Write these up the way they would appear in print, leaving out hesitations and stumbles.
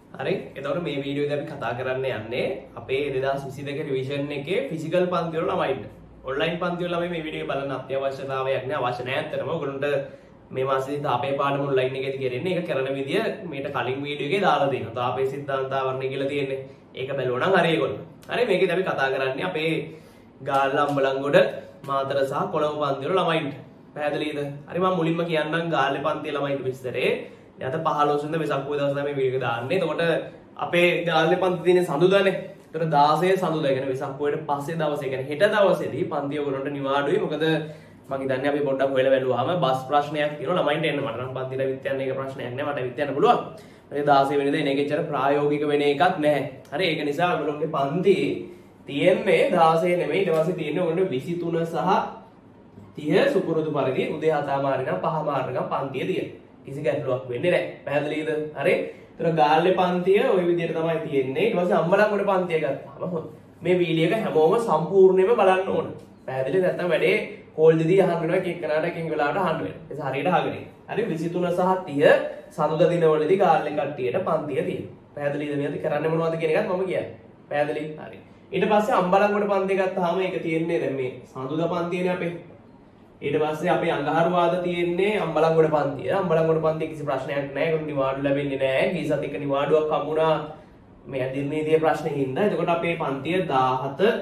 හරි එතකොට මේ වීඩියෝ එකේ අපි කතා කරන්න යන්නේ අපේ 2022 රිවිෂන් එකේ ෆිසිකල් පන්ති වල ළමයින්ට. ඔන්ලයින් පන්ති වල ළමයි මේ වීඩියෝ එක බලන්න අත්‍යවශ්‍යතාවයක් නෑ අවශ්‍ය නෑ අතරම. ඔයගොල්ලන්ට මේ මාසෙදි තාපේ පාඩම ඔන්ලයින් එකේදී කරන්නේ. ඒක කරන විදිය මේට කලින් වීඩියෝ එකේ දාලා තියෙනවා. තාපේ සිද්ධාන්තාවරණය කියලා තියෙන්නේ. ඒක බැලුවා නම් හරි ඒගොල්ලෝ. හරි මේකෙදි අපි කතා කරන්නේ අපේ ගාල්ල අම්බලන්ගොඩ මාතර සහ කොළඹ පන්ති වල ළමයින්ට. පැහැදිලිද? හරි මම මුලින්ම කියන්නම් ගාල්ලේ පන්තියේ ළමයින්ට විස්තරේ. දැන් 15 වෙනිදා වෙසක් පොය දවස් තමයි මේ වීඩියෝ එක දාන්නේ. එතකොට අපේ ගාල්ලේ පන්ති තියෙන්නේ සඳුදානේ. ඒතර 16 සඳුදා කියන්නේ වෙසක් පොයට පස්සේ දවසේ කියන්නේ හෙට දවසේදී පන්ති ඔයගොල්ලන්ට නිවාඩුයි. මොකද මම හිතන්නේ අපි පොඩ්ඩක් හොයලා බැලුවාම බස් ප්‍රශ්නයක් තියෙනවා ළමයින්ට එන්න. මට නම් පන්තිලා විත් යන්න ඒක ප්‍රශ්නයක් නෑ. මට විත් යන්න පුළුවන්. ඒ 16 වෙනිදා එන එක ඇත්තට ප්‍රායෝගික වෙන එකක් නෑ. හරි ඒක නිසා ඔයගොල්ලෝගේ පන්ති තියෙන්නේ 16 නෙමෙයි ඊට පස්සේ තියෙන්නේ ඔයගොල්ලෝ 23 සහ 30 සුපුරුදු පරිදි උදේ 7 මාරිනම් 5 මාරිනම් පන්තිය තියෙන්නේ. කිසි ගැටලුවක් වෙන්නේ නැහැ. පැහැදිලිද? හරි. ඒතර ගාල්ලේ පන්තිය ওই විදිහට තමයි තියෙන්නේ. ඊට පස්සේ අම්බලන්ගොඩ පන්තිය ගත්තාම මේ වීඩියෝ එක හැමෝම සම්පූර්ණයෙන්ම බලන්න ඕන. පැහැදිලිද? නැත්නම් වැඩේ කෝල් දෙදී අහන්න වෙනවා එක එකනට එකකින් වෙලාවට අහන්න වෙනවා. ඒක හරියට අහගෙන ඉන්න. හරි 23 සහ 30 සඳුදා දිනවලදී ගාල්ලේ කට්ටියට පන්තිය තියෙනවා. පැහැදිලිද? මේ අපි කරන්නේ මොනවද කියන එකත් මම කියන්නේ. පැහැදිලි? හරි. ඊට පස්සේ අම්බලන්ගොඩ පන්තිය ගත්තාම ඒක තියෙන්නේ දැන් මේ සඳුදා පන්තියනේ අපේ. ඊට පස්සේ අපේ අඟහරුවාද තියෙන්නේ අම්බලන්ගොඩ පන්තිය. අම්බලන්ගොඩ පන්තිය කිසි ප්‍රශ්නයක් නැහැ. ඒකට නිවාඩු ලැබෙන්නේ නැහැ. ගිය සතියක නිවාඩුවක් හම්බුණා මේ දිනේදී ප්‍රශ්නේ හින්දා. එතකොට අපේ පන්තිය 17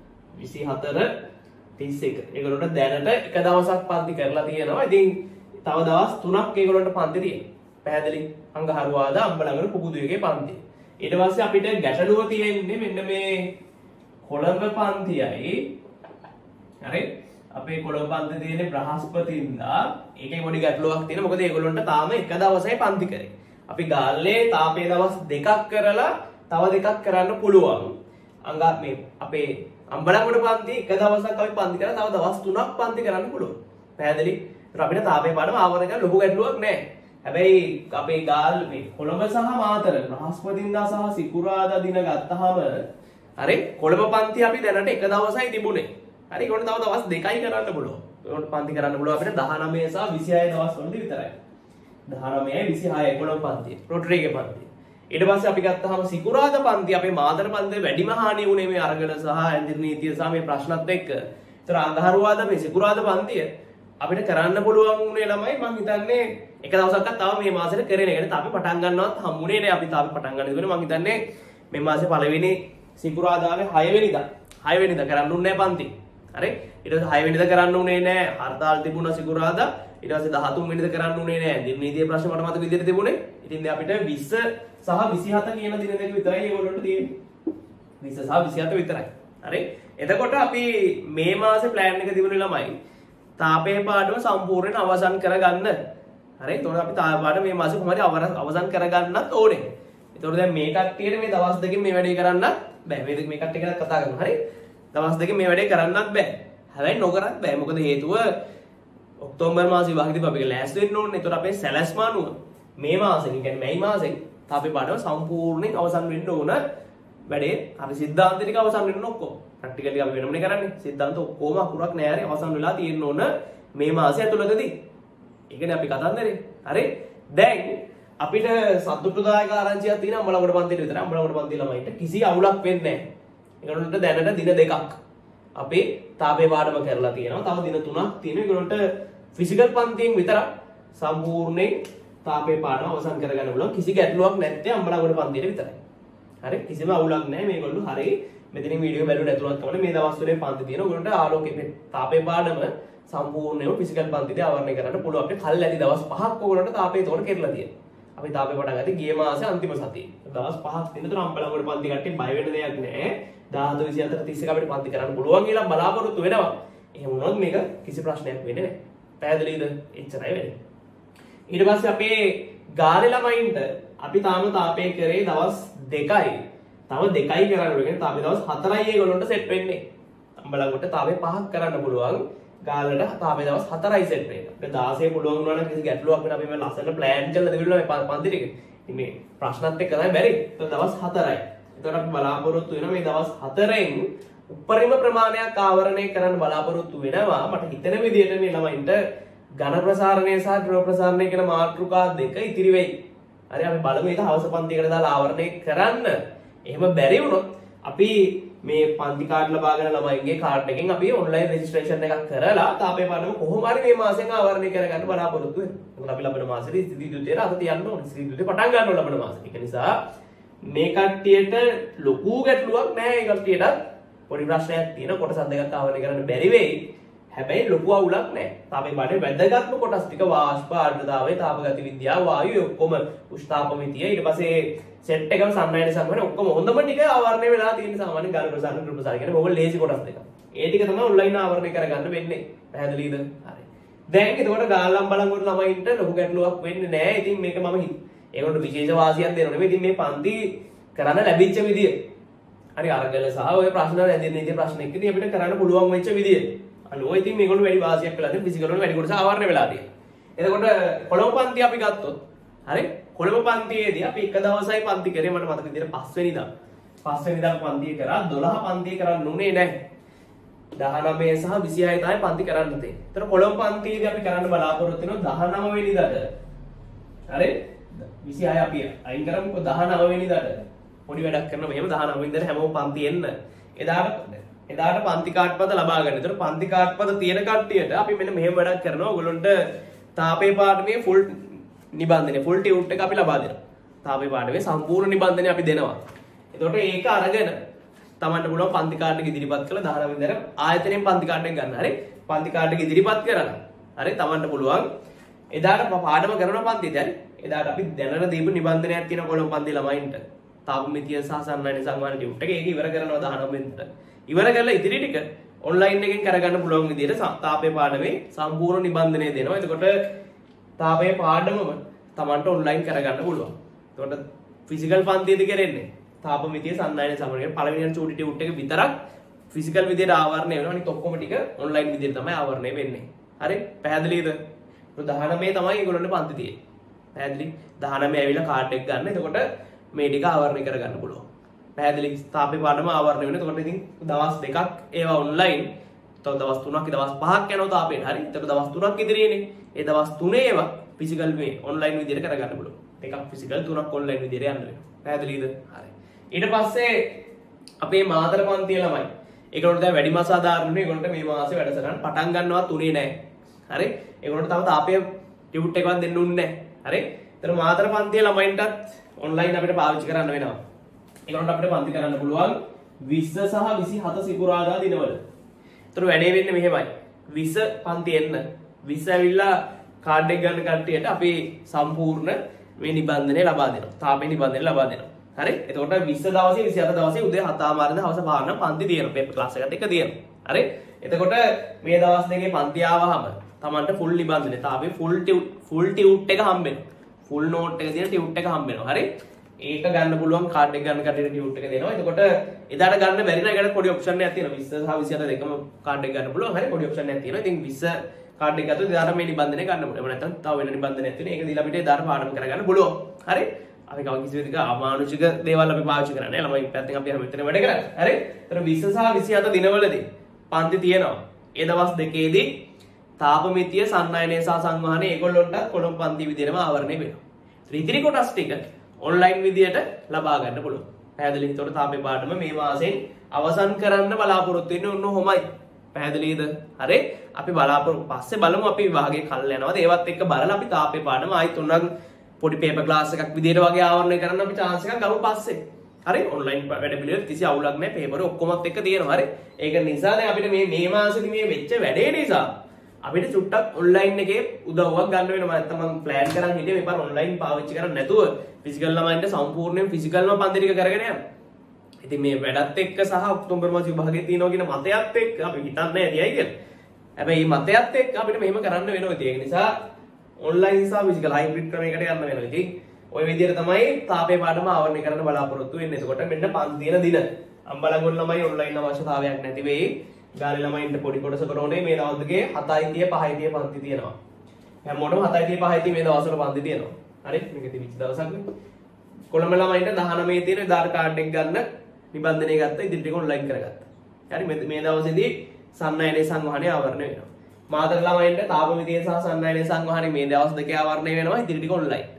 24 31. ඒගොල්ලන්ට දැනට එක දවසක් පන්ති කරලා තියෙනවා. ඉතින් තව දවස් 3ක් ඒගොල්ලන්ට පන්ති තියෙනවා. පැහැදිලි? අඟහරුවාද අම්බලන්ගොඩ පුබුදුවේගේ පන්තිය. ඊට පස්සේ අපිට ගැටලුව තියෙන්නේ මෙන්න මේ කොළඹ පන්තියයි. හරි? අපේ කොළඹ පන්ති තියෙන්නේ බ්‍රහස්පතින්දා. ඒකේ පොඩි ගැටලුවක් තියෙනවා. මොකද ඒගොල්ලන්ට තාම එක දවසයි පන්ති කරේ. අපි ගාල්ලේ තාපේ දවස් දෙකක් කරලා තව දෙකක් කරන්න පුළුවන්. අංගා මේ අපේ අම්බලන්ගොඩ පන්ති එක දවසක් අපි පන්ති කරලා තව දවස් 3ක් පන්ති කරන්න පුළුවන්. පැහැදිලි? ඒත් අපිට තාපේ පාඩම ආවරණ කරන්න ලොකු ගැටලුවක් නැහැ. හැබැයි අපේ ගාල් මේ කොළඹ සහ මාතර බ්‍රහස්පතින්දා සහ සිකුරාදා දින ගත්තාම හරි කොළඹ පන්ති අපි දැනට එක දවසයි තිබුණේ. හරි ඒකට තව දවස් දෙකයි කරන්න පුළුවන්. ඒකට පන්ති කරන්න පුළුවන් අපිට 19 සහ 26 දවස් වලදී විතරයි. 19යි 26යි කොළඹ පන්තිය. රොටරිගේ පන්තිය. ඊට පස්සේ අපි ගත්තාම සිකුරාදා පන්ති අපේ මාතර පන්තියේ වැඩිම හානිය උනේ මේ අරගල සහ ඇඳිරි නීතිය සහ මේ ප්‍රශ්නත් එක්ක. ඒතර අඟහරුවාදා මේ සිකුරාදා පන්තිය අපිට කරන්න පුළුවන් උනේ ළමයි මම හිතන්නේ එක දවසක්වත් තව මේ මාසෙට කරේ නැහැ. ඒකට අපි පටන් ගන්නවත් හම්බුනේ නැහැ. අපි තාම පටන් ගන්න ඉන්නේ මම හිතන්නේ මේ මාසේ පළවෙනි සිකුරාදාගේ 6 වෙනිදා. 6 වෙනිදා කරන්න උන්නේ නැහැ පන්ති. හරි ඊට පස්සේ 6 වෙනිදා කරන්න උනේ නැහැ හර්තාල් තිබුණා සිකුරාදා ඊට පස්සේ 13 වෙනිදා කරන්න උනේ නැහැ දිනනීතිය ප්‍රශ්න මට මතක විදිහට තිබුණේ ඉතින් දැන් අපිට 20 සහ 27 කියන දින දෙක විතරයි ඒගොල්ලන්ට තියෙන්නේ 20 සහ 27 විතරයි හරි එතකොට අපි මේ මාසේ ප්ලෑන් එක තිබුණේ ළමයි තාපේ පාඩම සම්පූර්ණයෙන් අවසන් කරගන්න හරි එතකොට අපි තාපේ පාඩම මේ මාසේ කොහොමද අවසන් කරගන්නත් ඕනේ එතකොට දැන් මේ කට්ටියට මේ දවස් දෙකකින් මේ වැඩේ කරන්න බෑ මේ කට්ටිය ගැන කතා කරමු හරි දවස් දෙකේ මේ වැඩේ කරන්නත් බෑ. හැබැයි නොකරත් බෑ. මොකද හේතුව ඔක්තෝබර් මාසේ විභාගෙදී අපි ලෑස්ති වෙන්න ඕනේ. ඒතකොට අපේ සැලැස්ම අනුව මේ මාසෙන් කියන්නේ මැයි මාසෙන් තාපේ පාඩම සම්පූර්ණයෙන් අවසන් වෙන්න ඕන. වැඩේ හරි සිද්ධාන්ත ටික අවසන් වෙන්න ඔක්කොම. ප්‍රැක්ටිකලි අපි වෙනමනේ කරන්නේ. සිද්ධාන්ත ඔක්කොම අකුරක් නෑ හරි අවසන් වෙලා තියෙන්න ඕන මේ මාසය ඇතුළතදී. ඒකනේ අපි කතන්දරේ. හරි. දැන් අපිට සතුටුදායක ආරංචියක් තියෙනවා අම්බලන්ගොඩ පන්තියේ විතරයි. අම්බලන්ගොඩ පන්තියේ ළමයින්ට කිසි අවුලක් වෙන්නේ නෑ. ඒගොල්ලන්ට දැනට දින දෙකක් අපේ තාපේ පාඩම කරලා තියෙනවා. තව දින 3ක් තියෙනවා. ඒගොල්ලන්ට ෆිසිකල් පන්තියෙන් විතරක් සම්පූර්ණයෙන් තාපේ පාඩම අවසන් කරගන්න පුළුවන්. කිසි ගැටලුවක් නැත්තේ අම්බලන්ගොඩ පන්තියේ විතරයි. හරි කිසිම අවුලක් නැහැ මේගොල්ලෝ. හරි මෙතනින් වීඩියෝ බැලුවේ නැතුණත් කමන්නේ මේ දවස් වලේ පන්ති තියෙනවා. ඒගොල්ලන්ට ආලෝකයේ තාපේ පාඩම සම්පූර්ණයෙන්ම ෆිසිකල් පන්තිදී ආවරණය කරන්න පුළුවන්. අපිට කල් ඇති දවස් 5ක් ඕගොල්ලන්ට තාපේ තෝර කෙරලා තියෙනවා. අපි තාපේ පටන් ගත්තේ ගිය මාසේ අන්තිම සතියේ. දවස් 5ක් දිනතර අම්බලන්ගොඩ පන්ති කට්ටිය බය වෙන්න දෙයක් නැහැ. 17 24 31 අපිට පන්ති කරන්න පුළුවන් කියලා බලාපොරොත්තු වෙනවා. එහෙම වුණොත් මේක කිසි ප්‍රශ්නයක් වෙන්නේ නැහැ. පැහැදිලිද? එච්චරයි වෙන්නේ. ඊට පස්සේ අපේ ගාලේ ළමයින්ට අපි තාම තාපේ කරේ දවස් 2යි. තව 2යි කරන්න ඕනේ. තාපේ දවස් 4යි ඒගොල්ලන්ට සෙට් වෙන්නේ. අම්බලන්ගොඩට තාපේ 5ක් කරන්න පුළුවන්. ගාලට තාපේ දවස් 4යි සෙට් වෙන්නේ. අපිට 16 පුළුවන් වුණා නම් කිසි ගැටලුවක් වෙන අපි මේ ලස්සන ප්ලෑන් කරලා දෙවිලා මේ පන්ති ටික. ඉතින් මේ ප්‍රශ්නත් එක්ක තමයි බැරි. ඒක දවස් 4යි. එතකොට අපි බලාපොරොත්තු වෙන මේ දවස් 4න් උපරිම ප්‍රමාණයක් ආවරණය කරන්න බලාපොරොත්තු වෙනවා. මට හිතෙන විදිහට මේ ළමයින්ට ඝන ප්‍රසාරණය සහ ද්‍රව ප්‍රසාරණය කියන මාතෘකා දෙක ඉතිරි වෙයි. හරි අපි බලමු ඒක හවස පන්තියකට දාලා ආවරණය කරන්න. එහෙම බැරි වුණොත් අපි මේ පන්ති කාඩ් ලබාගෙන ළමයින්ගේ කාඩ් එකෙන් අපි ඔන්ලයින් රෙජිස්ට්‍රේෂන් එකක් කරලා තාපේ පාඩම කොහොම හරි මේ මාසෙන් ආවරණය කරගන්න බලාපොරොත්තු වෙනවා. මොකද අපි ලබන මාසෙදී ඉස්තිරි දුතියට අත තියන්න ඕනේ. ඉස්තිරි දුතිය පටන් ගන්න ඕන ලබන මාසෙ. ඒක නිසා මේ කට්ටියට ලොකු ගැටලුවක් නැහැ. ඒ කට්ටියට පොඩි ප්‍රශ්නයක් තියෙන කොටස් දෙකක් ආවරණය කරන්න බැරි වෙයි. හැබැයි ලොකු අවුලක් නැහැ. තාපේ පාඩේ වැදගත්ම කොටස් ටික වාෂ්ප ආර්ද්‍රතාවය, තාපගති විද්‍යාව, වායුව ඔක්කොම උෂ්ණතාපමිතිය ඊට පස්සේ සෙට් එකම සම්මානය සම්මානය ඔක්කොම හොඳම ටික ආවරණය වෙලා තියෙන සාමාන්‍ය ගාන ප්‍රසාරණ ගෘහ ප්‍රසාරණ කියන්නේ මොකද ලේසි කොටස් දෙක. ඒ ටික තමයි ඔන්ලයින් ආවරණය කරගන්න වෙන්නේ. පැහැදිලිද? හරි. දැන් ඒකට ගාල්ලම් බලංගොඩ ළමයින්ට ලොකු ගැටලුවක් වෙන්නේ නැහැ. ඉතින් මේක මම ඒකට විශේෂ වාසියක් දෙනවා නෙමෙයි. ඉතින් මේ පන්ති කරන්න ලැබිච්ච විදිය. හරි අරගල සහ ඔය ප්‍රශ්න රැඳෙන ඉතින් ප්‍රශ්න එක්කදී අපිට කරන්න පුළුවන් වෙච්ච විදිය. අනෝ ඉතින් මේගොල්ලෝ වැඩි වාසියක් වෙලා තියෙන ෆිසිකල් වල වැඩි කොටස ආවරණය වෙලා තියෙනවා. එතකොට කොළඹ පන්ති අපි ගත්තොත් හරි කොළඹ පන්තියේදී අපි එක දවසයි පන්ති කරේ මට මතක විදිහට 5 වෙනිදා. 5 වෙනිදා පන්තිය කරා 12 පන්තිය කරන්න උනේ නැහැ. 19 සහ 26 තමයි පන්ති කරන්න තියෙන්නේ. ඒතර කොළඹ පන්තියේදී අපි කරන්න බලාපොරොත්තු වෙනවා 19 වෙනිදාට. හරි 26 අපි අයින් කරමුකෝ 19 වෙනිදාට. පොඩි වැඩක් කරනවා මෙහෙම 19 වෙනිදාට හැමෝම පන්ති එන්න. එදාට පන්ති කාඩ් පද ලබා ගන්න. ඒතර පන්ති කාඩ් පද තියෙන කට්ටියට අපි මෙන්න මෙහෙම වැඩක් කරනවා. ඔයගොල්ලන්ට තාපේ පාඩමේ ෆුල් නිබන්ධනය ෆුල් ටියුට් එක අපි ලබා දෙනවා. තාපේ පාඩමේ සම්පූර්ණ නිබන්ධනය අපි දෙනවා. එතකොට ඒක අරගෙන තමන්ට පුළුවන් පන්ති කාඩ් එක ඉදිරිපත් කරලා 19 වෙනිදාට ආයතනයෙන් පන්ති කාඩ් එක ගන්න. හරි පන්ති කාඩ් එක ඉදිරිපත් කරලා හරි තමන්ට පුළුවන් එදාට පාඩම කරන පන්තිද හරි එදාට අපි දැනට දීපු නිබන්ධනයක් තියෙන කොළඹ පන්ති ළමයින්ට තාපමිතිය සහ සම්මානය සංවාන ටියුට් එක ඒක ඉවර කරනවා 19 වෙනිදාට. ඉවර කරලා ඉදිරි ටික ඔන්ලයින් එකෙන් කරගන්න පුළුවන් විදිහට තාපේ පාඩමේ සම්පූර්ණ නිබන්ධනය දෙනවා. එතකොට තාපේ පාඩමම තමන්ට ඔන්ලයින් කරගන්න පුළුවන්. එතකොට ෆිසිකල් පන්තියේදී කරන්නේ තාපමිතිය සම්මානය සමග පළවෙනි චූටි ටියුට් එක විතරක් ෆිසිකල් විදිහට ආවරණය වෙනවා. අනිත් ඔක්කොම ටික ඔන්ලයින් විදිහට තමයි ආවරණය වෙන්නේ. හරි පැහැදිලිද? 19 තමයි ඒගොල්ලන්ට පන්ති තියෙන්නේ. පැහැදිලි? 19 ඇවිල්ලා කාඩ් එක ගන්න. එතකොට මේ ටික ආවරණය කරගන්න පුළුවන්. පැහැදිලි තාපේ පාඩම ආවරණය වෙනවා. එතකොට ඉතින් දවස් දෙකක් ඒවා ඔන්ලයින්. තව දවස් 3ක් දවස් 5ක් යනවා තාපේට. හරි. එතකොට දවස් 3ක් ඉදිරියේනේ. ඒ දවස් 3 ඒවා ෆිසිකල් මේ ඔන්ලයින් විදිහට කරගන්න පුළුවන්. එකක් ෆිසිකල් 3ක් ඔන්ලයින් විදිහට යන්න වෙනවා. පැහැදිලිද? හරි. ඊට පස්සේ අපේ මාතර පන්තිය ළමයි. ඒගොල්ලෝ දැන් වැඩිම අසාධාරණනේ. ඒගොල්ලන්ට මේ මාසේ වැඩසටහන පටන් ගන්නවත් උනේ නැහැ. හරි. ඒගොල්ලන්ට තව තාපේ ටියුට් එකවත් දෙන්න උන්නේ නැහැ. හරි. ඒතර මාතර පන්තිය ළමයින්ටත් ඔන්ලයින් අපිට පාවිච්චි කරන්න වෙනවා. ඒගොල්ලන්ට අපිට පන්ති කරන්න පුළුවන් 20 සහ 27 සිකුරාදා දිනවල. ඒතර වැඩේ වෙන්නේ මෙහෙමයි. 20 පන්ති එන්න 20 ඇවිල්ලා කාඩ් එක ගන්න කට්ටියට අපි සම්පූර්ණ මේ නිබන්ධනය ලබා දෙනවා. තාපේ නිබන්ධනය ලබා දෙනවා. හරි. එතකොට 20 දවසේ 27 දවසේ උදේ 7:00 හවස 5:00 පන්ති තියෙනවා. පේපර් ක්ලාස් එකට එක තියෙනවා. හරි. එතකොට මේ දවස් දෙකේ පන්ති ආවහම Tamanට ෆුල් නිබන්ධනය තාපේ ෆුල් ටියුට් එක හම්බෙනවා. ෆුල් නෝට් එක තියෙන ටියුට් එක හම්බෙනවා. හරි. ඒක ගන්න පුළුවන් කාඩ් එක ගන්න කටට ටියුට් එක දෙනවා. එතකොට එදාට ගන්න බැරි නම් ඒකට පොඩි ඔප්ෂන් එකක් තියෙනවා. 20 සහ 27 දෙකම කාඩ් එක ගන්න පුළුවන්. හරි පොඩි ඔප්ෂන් එකක් තියෙනවා. ඉතින් 20 කාඩ් එක ගත්තොත් එදාට මේ නිබන්ධනය ගන්න පුළුවන්. එහෙම නැත්නම් තව වෙන නිබන්ධනයක් තියෙනවා. ඒක දීලා අපිට එදාට පාඩම කරගන්න පුළුවන්. හරි. අපි කව කිසි විදිහක අමානුෂික දේවල් අපි පාවිච්චි කරන්නේ නැහැ. ළමයි පැත්තෙන් අපි මෙතන වැඩ කරන්නේ. හරි. ඒතර 20 සහ 27 දිනවලදී පන්ති තියෙනවා. ඒ දවස් දෙකේදී තාපමිතිය සම්මානය සහ සංවහනය ඒගොල්ලොන්ට කොළඹ පන්ති විදිහටම ආවරණය වෙනවා. ඉතිරි කොටස් ටික ඔන්ලයින් විදියට ලබා ගන්න පුළුවන්. පැහැදිලිද? ඒතකොට තාපේ පාඩම මේ මාසෙන් අවසන් කරන්න බලාපොරොත්තු වෙන්නේ ඔන්න ඔහොමයි. පැහැදිලිද? හරි. අපි බලාපොරොත්තු පස්සේ බලමු අපි විභාගයේ කල් යනවාද ඒවත් එක්ක බලලා අපි තාපේ පාඩම ආයෙත් උනක් පොඩි පේපර් ක්ලාස් එකක් විදියට වගේ ආවරණය කරන්න අපි chance එකක් ගමු පස්සේ. හරි. ඔන්ලයින් වැඩ පිළිවෙල කිසි අවුලක් නැහැ. පේපර් ඔක්කොමත් එක්ක තියෙනවා. හරි. ඒක නිසා දැන් අපිට මේ මාසෙදි මේ වෙච්ච වැඩේ නිසා අපිට චුට්ටක් ඔන්ලයින් එකේ උදව්වක් ගන්න වෙනවා. නැත්නම් මම ප්ලෑන් කරන් හිටියේ මේ පාර ඔන්ලයින් පාවිච්චි කරන්නේ නැතුව ෆිසිකල් ළමයින්ට සම්පූර්ණයෙන් ෆිසිකල්ම පන්ති ටික කරගෙන යන්න. ඉතින් මේ වැඩත් එක්ක සහ ඔක්තෝබර් මාස විභාගයේ තියෙනවා කියන මතයත් එක්ක අපි හිතන්නේ ඇතියි කියලා. හැබැයි මේ මතයත් එක්ක අපිට මෙහෙම කරන්න වෙනවා. ඒක නිසා ඔන්ලයින් සහ ෆිසිකල් හයිබ්‍රිඩ් ක්‍රමයකට යන්න වෙනවා. ඉතින් ওই විදිහට තමයි තාපේ පාඩම ආවරණය කරන්න බලාපොරොත්තු වෙන්නේ. එතකොට මෙන්න පන්තින දින අම්බලන්ගොඩ ළමයි ඔන්ලයින් අවශ්‍යතාවයක් නැති වෙයි. ගාලේ ළමයින්ට පොඩි කොටසකට ඕනේ මේ දවස් දෙකේ 7යි 5යි පන්ති තියෙනවා. හැමෝටම 7යි 5යි මේ දවස්වල පන්ති තියෙනවා. හරි මේක තිබිච්ච දවසක් නේ. කොළඹ ළමයින්ට 19 තියෙන ආධාර කාඩ් එක ගන්න නිබන්ධනය ගත්තා ඉදිරි ටික ඔන්ලයින් කරගත්තා. හරි මේ දවසේදී සම්මානය සංවහනය ආවරණය වෙනවා. මාතර ළමයින්ට තාපමිතිය සහ සම්මානය සංවහනය මේ දවස් දෙකේ ආවරණය වෙනවා ඉදිරි ටික ඔන්ලයින්.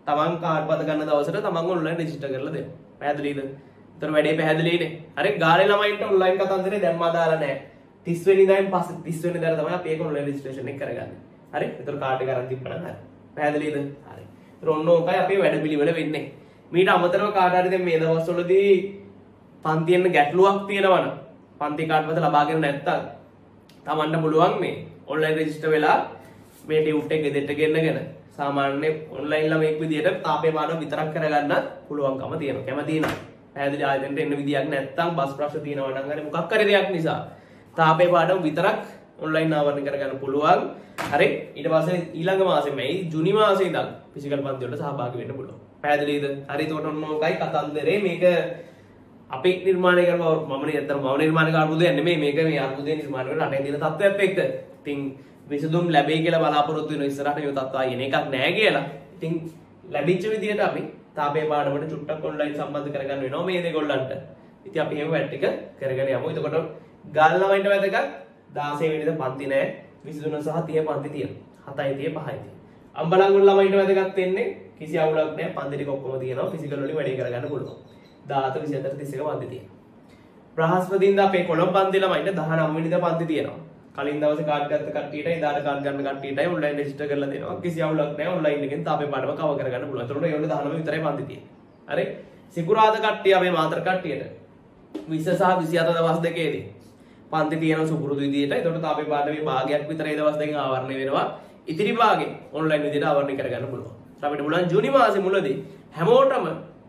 තමන් කාඩ් පත ගන්න දවසට තමන් ඔන්ලයින් රෙජිස්ටර් කරලා දෙන්න. පැහැදිලිද? ඒතර වැඩේ පැහැදිලිනේ. හරි ගාලේ ළමයින්ට ඔන්ලයින් කතන්දරේ දැම්මා දාලා නැහැ. 30 වෙනිදායින් පස්සේ 30 වෙනිදාට තමයි අපි ඒක ඔන්ලයින් රෙජිස්ට්‍රේෂන් එක කරගන්නේ. හරි? ඒතර කාඩ් එක අරන් තිබ්බනම් හරි. පැහැදිලිද? හරි. ඒතර ඔන්න ඕකයි අපේ වැඩපිළිවෙල වෙන්නේ. මීට අමතරව කාට හරි දැන් මේ දවස්වලදී පන්තියෙන් ගැටලුවක් තියෙනවනම් පන්ති කාඩ් පත ලබාගෙන නැත්තම් තමන්ට පුළුවන් මේ ඔන්ලයින් රෙජිස්ටර් වෙලා මේ ටියුට් එක ගෙදරට ගෙන්නගෙන සාමාන්‍ය ඔන්ලයින් ළමෙක් විදියට තාපේ පාඩම විතරක් කරගන්න පුළුවන්කම තියෙනවා. කැමති නම් පැහැදිලි ආයෙත් එන්න විදියක් නැත්තම් බස් ප්‍රශ්න තියෙනවා නම් හරි මොකක් හරි දෙයක් නිසා තාපේ පාඩම විතරක් ඔන්ලයින් ආවරණය කරගන්න පුළුවන්. හරි ඊට පස්සේ ඊළඟ මාසෙ මේ ජුනි මාසෙ ඉඳන් ෆිසිකල් පන්ති වලට සහභාගී වෙන්න පුළුවන්. පැහැදිලිද? හරි එතකොට ඔන්න ඔකයි කතන්දරේ මේක අපි නිර්මාණය කරපුවා මම නිර්මාණය කරපු අර්බුදයක් නෙමෙයි මේක මේ අර්බුදය නිර්මාණය කරන රටේ තියෙන තත්ත්වයක් එක්ක. ඉතින් විසඳුම් ලැබෙයි කියලා බලාපොරොත්තු වෙන ඉස්සරහට මේ තත්ත්වය එන එකක් නෑ කියලා. ඉතින් ලැබිච්ච විදියට අපි තාපේ පාඩමට චුට්ටක් ඔන්ලයින් සම්බන්ධ කරගන්න වෙනවා මේ දෙගොල්ලන්ට. ඉතින් අපි එහෙම වැඩ ටික කරගෙන යමු. එතකොට ගල් ළමයින්ට වැදගත් 16 වෙනිදා පන්ති නෑ 23 සහ 30 පන්ති තියෙනවා. 7යි 30 5යි. අම්බලන්ගොඩ ළමයින්ට වැදගත් වෙන්නේ කිසි අවුලක් නෑ පන්ති ටික ඔක්කොම තියෙනවා ෆිසිකල් වලින් වැඩේ කරගන්න පුළුවන්. 14 24 31 පන්ති තියෙනවා. බ්‍රහස්පතින්දා අපේ කොළඹ පන්ති ළමයින්ට 19 වෙනිදා පන්ති තියෙනවා. කලින් දවසේ කාඩ් ගත්ත කට්ටියට එදාට කාඩ් ගන්න කට්ටියටයි ඔන්ලයින් රෙජිස්ටර් කරලා දෙනවා. කිසි අවුලක් නැහැ ඔන්ලයින් එකෙන් තාපේ පාඩම කවර් කරගන්න පුළුවන්. ඒතකොට ඒගොල්ලෝ 19 විතරයි පන්ති තියෙන්නේ. හරි. සිකුරාදා කට්ටිය අපේ මාතර කට්ටියට 20 සහ 27 දවස් දෙකේදී පන්ති තියෙනවා සුපුරුදු විදියට. ඒතකොට තාපේ පාඩමේ භාගයක් විතර ඒ දවස් දෙකෙන් ආවරණය වෙනවා. ඉතිරි භාගෙ ඔන්ලයින් විදියට ආවරණය කරගන්න පුළුවන්. අපිට පුළුවන් ජූනි මාසේ මුලදී හැමෝටම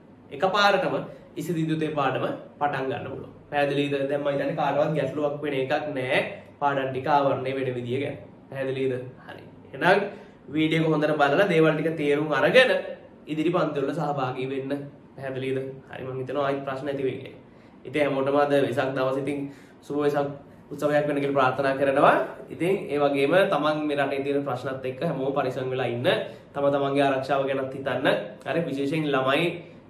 එකපාරටම ඉසිදිදුතේ පාඩම පටන් ගන්න පුළුවන්. පැහැදිලිද? දැන් මම හිතන්නේ කාටවත් ගැටලුවක් වෙන එකක් නැහැ. පාඩම් ටික ආවරණය වෙන විදිය ගැන. පැහැදිලිද? හරි. එහෙනම් වීඩියෝ එක හොඳට බලලා දේවල් ටික තේරුම් අරගෙන ඉදිරි පන්ති වල සහභාගී වෙන්න. පැහැදිලිද? හරි මම හිතනවා ආයි ප්‍රශ්න නැති වෙයි කියලා. ඉතින් හැමෝටම අද වෙසක් දවසේ ඉතින් සුබ වෙසක් උත්සවයක් වෙන්න කියලා ප්‍රාර්ථනා කරනවා. ඉතින් ඒ වගේම තමන් මේ රටේ තියෙන ප්‍රශ්නත් එක්ක හැමෝම පරිස්සම් වෙලා ඉන්න. තමන්ගේ ආරක්ෂාව ගැනත් හිතන්න. හරි විශේෂයෙන් ළමයි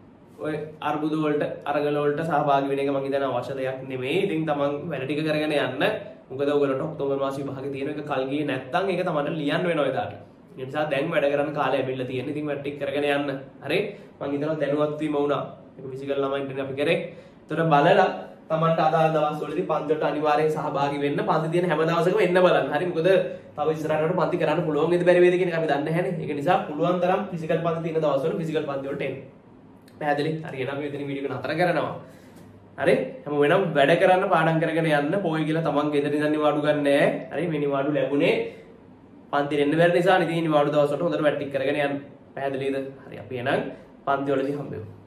ඔය අර්බුද වලට අරගල වලට සහභාගී වෙන එක මම හිතන අවශ්‍ය දෙයක් නෙමෙයි. ඉතින් තමන් වැඩ ටික කරගෙන යන්න. මොකද ඔයගලට ඔක්තෝබර් මාස විභාගේ තියෙන එක කල් ගියේ නැත්නම් ඒක තමයි ලියන්න වෙනවා එදාට. ඒ නිසා දැන් වැඩ කරන්න කාලය ලැබිලා තියෙන. ඉතින් වැඩ ටික කරගෙන යන්න. හරි? මම හිතනවා දැනුවත් වීම වුණා. ඒක ෆිසිකල් ළමයින්ට අපි කරේ. ඒතර බලලා තමන්ට අදාළ දවස් වලදී පන්තිවලට අනිවාර්යෙන් සහභාගී වෙන්න. පන්ති තියෙන හැම දවසකම එන්න බලන්න. හරි? මොකද තව ඉස්සරහට පන්ති කරන්න පුළුවන් නේද බැරි වේද කියන එක අපි දන්නේ නැහැනේ. ඒක නිසා පුළුවන් තරම් ෆිසිකල් පන්ති තියෙන දවස්වල ෆිසිකල් පන්ති වලට එන්න. පැහැදිලි? හරි එහෙනම් අපි මෙතන වීඩියෝ එක නතර කරනවා. හරි? හැම වෙනම වැඩ කරන්න පාඩම් කරගෙන යන්න. පොයි කියලා තමන් ගෙදර ඉඳන් නිවාඩු ගන්න නැහැ. හරි? මේ නිවාඩු ලැබුණේ පන්ති දෙන්න බැරි නිසා. ඉතින් නිවාඩු දවස් වලට හොඳට වැඩ ටික කරගෙන යන්න. පැහැදිලිද? හරි අපි එහෙනම් පන්ති වලදී හම්බෙමු.